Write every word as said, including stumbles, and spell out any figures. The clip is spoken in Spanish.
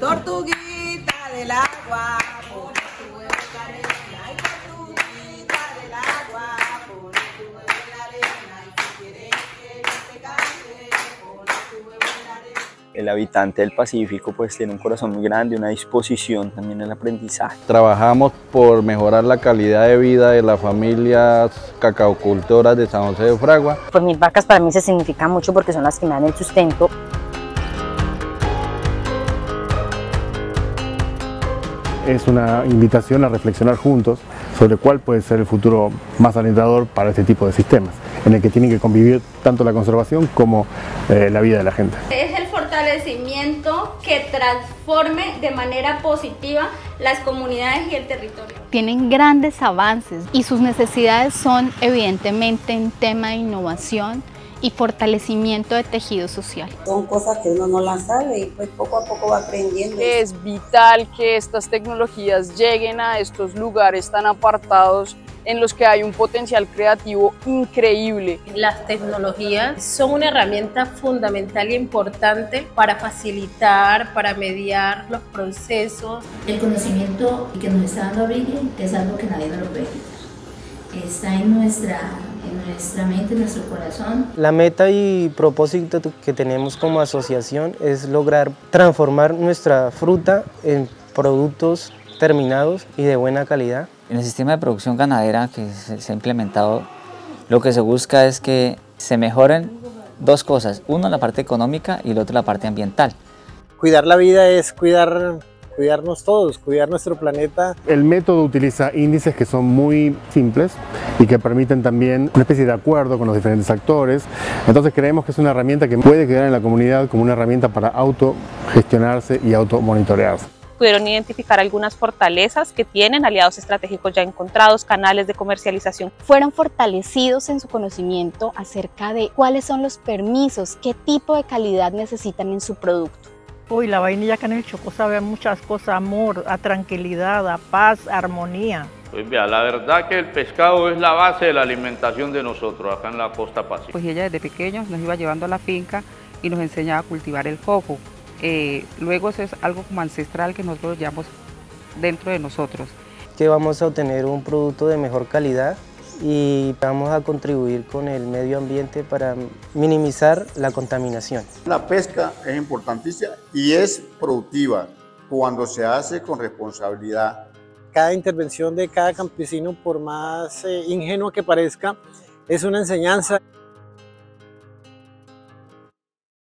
Tortuguita del agua, pone tu huevo en la arena. Ay, tortuguita del agua, pone tu huevo en la arena. Y si quieres que yo te cante, pone tu huevo en la arena. El habitante del Pacífico pues tiene un corazón muy grande, una disposición también al aprendizaje. Trabajamos por mejorar la calidad de vida de las familias cacaocultoras de San José de Fragua. Pues mis vacas para mí se significan mucho porque son las que me dan el sustento. Es una invitación a reflexionar juntos sobre cuál puede ser el futuro más alentador para este tipo de sistemas, en el que tienen que convivir tanto la conservación como eh, la vida de la gente. Es el fortalecimiento que transforme de manera positiva las comunidades y el territorio. Tienen grandes avances y sus necesidades son evidentemente en tema de innovación y fortalecimiento de tejido social. Son cosas que uno no las sabe y pues poco a poco va aprendiendo. Es vital que estas tecnologías lleguen a estos lugares tan apartados en los que hay un potencial creativo increíble. Las tecnologías son una herramienta fundamental e importante para facilitar, para mediar los procesos. El conocimiento que nos está dando Abril es algo que nadie nos lo puede quitar. Está en nuestra, en nuestra mente, en nuestro corazón. La meta y propósito que tenemos como asociación es lograr transformar nuestra fruta en productos terminados y de buena calidad. En el sistema de producción ganadera que se ha implementado, lo que se busca es que se mejoren dos cosas. Uno, la parte económica y el otro, la parte ambiental. Cuidar la vida es cuidar, cuidarnos todos, cuidar nuestro planeta. El método utiliza índices que son muy simples y que permiten también una especie de acuerdo con los diferentes actores. Entonces creemos que es una herramienta que puede quedar en la comunidad como una herramienta para autogestionarse y automonitorearse. Pudieron identificar algunas fortalezas que tienen, aliados estratégicos ya encontrados, canales de comercialización. Fueron fortalecidos en su conocimiento acerca de cuáles son los permisos, qué tipo de calidad necesitan en su producto. Uy, la vainilla acá en el Chocó sabe a muchas cosas, amor, a tranquilidad, a paz, a armonía. Pues vea, la verdad que el pescado es la base de la alimentación de nosotros acá en la costa pacífica. Pues ella desde pequeños nos iba llevando a la finca y nos enseñaba a cultivar el coco. Eh, luego eso es algo como ancestral que nosotros llevamos dentro de nosotros. Que vamos a obtener un producto de mejor calidad y vamos a contribuir con el medio ambiente para minimizar la contaminación. La pesca es importantísima y es productiva cuando se hace con responsabilidad. Cada intervención de cada campesino, por más eh, ingenua que parezca, es una enseñanza.